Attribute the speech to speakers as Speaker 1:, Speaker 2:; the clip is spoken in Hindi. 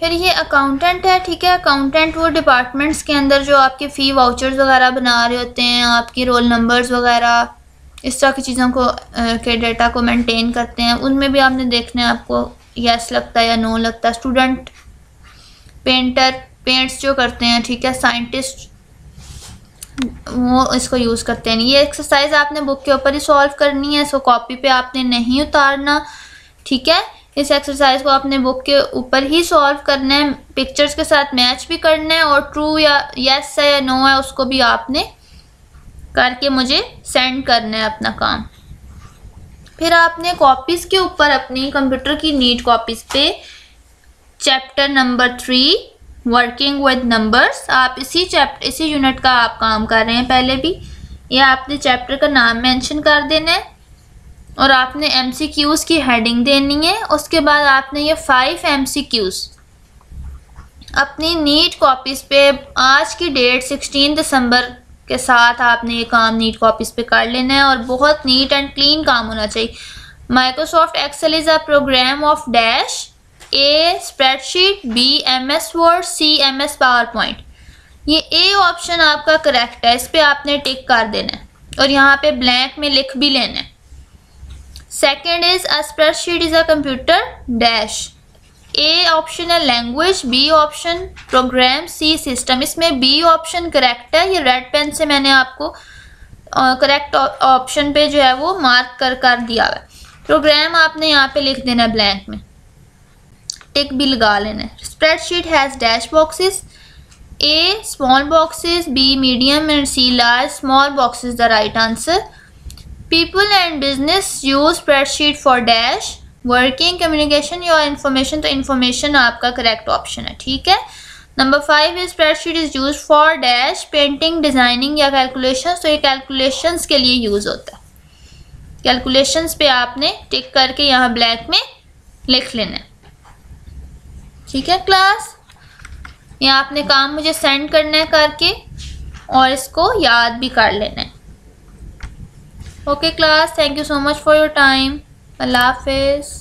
Speaker 1: फिर ये अकाउंटेंट है, ठीक है। अकाउंटेंट वो डिपार्टमेंट्स के अंदर जो आपके फ़ी वाउचर्स वगैरह बना रहे होते हैं, आपकी रोल नंबर्स वगैरह इस तरह की चीज़ों को के डेटा को मेंटेन करते हैं, उनमें भी आपने देखना है आपको यस लगता है या नो लगता है। स्टूडेंट, पेंटर, पेंट्स जो करते हैं, ठीक है। साइंटिस्ट वो इसको यूज़ करते हैं। ये एक्सरसाइज आपने बुक के ऊपर ही सॉल्व करनी है, इसको कॉपी पे आपने नहीं उतारना, ठीक है। इस एक्सरसाइज को आपने बुक के ऊपर ही सॉल्व करना है, पिक्चर्स के साथ मैच भी करना है, और ट्रू या यस है या नो है उसको भी आपने करके मुझे सेंड करना है अपना काम। फिर आपने कॉपीज़ के ऊपर अपनी कंप्यूटर की नीट कॉपीज़ पे chapter number 3 working with numbers, आप इसी यूनिट का आप काम कर रहे हैं पहले भी, या आपने चैप्टर का नाम मेंशन कर देना है और आपने MCQs की हेडिंग देनी है। उसके बाद आपने ये 5 MCQs अपनी नीट कॉपीज़ पे आज की डेट 16 दिसंबर के साथ आपने ये काम नीट कॉपीज़ पे कर लेना है, और बहुत नीट एंड क्लीन काम होना चाहिए। Microsoft Excel is a program of dash, A spreadsheet, B MS Word, C MS PowerPoint. ये A ऑप्शन आपका करेक्ट है, इस पे आपने टिक कर देना है और यहाँ पे ब्लैंक में लिख भी लेना है। Second is a spreadsheet is a computer dash, A option है language, B option program, C system. इसमें B ऑप्शन करेक्ट है, ये रेड पेन से मैंने आपको करेक्ट ऑप्शन पे जो है वो मार्क कर दिया है। प्रोग्राम आपने यहाँ पे लिख देना है ब्लैंक में, टिक भी लगा लेना है। Spreadsheet has dash boxes, A small boxes, B medium and C large small boxes the right answer. People and business use spreadsheet for dash, working communication your information, तो information आपका करेक्ट ऑप्शन है, ठीक है। नंबर 5 is spreadsheet is used for dash painting, designing या calculations, तो ये calculations के लिए यूज़ होता है। calculations पे आपने टिक करके यहाँ ब्लैक में लिख लेना है, ठीक है क्लास। ये आपने काम मुझे सेंड करना है करके, और इसको याद भी कर लेना है। Okay class, thank you so much for your time. अल्लाह हाफिज़।